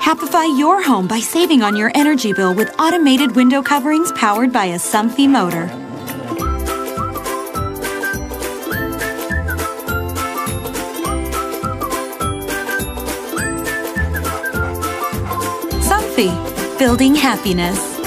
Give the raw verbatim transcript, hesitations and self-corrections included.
Happify your home by saving on your energy bill with automated window coverings powered by a Somfy motor. Somfy, building happiness.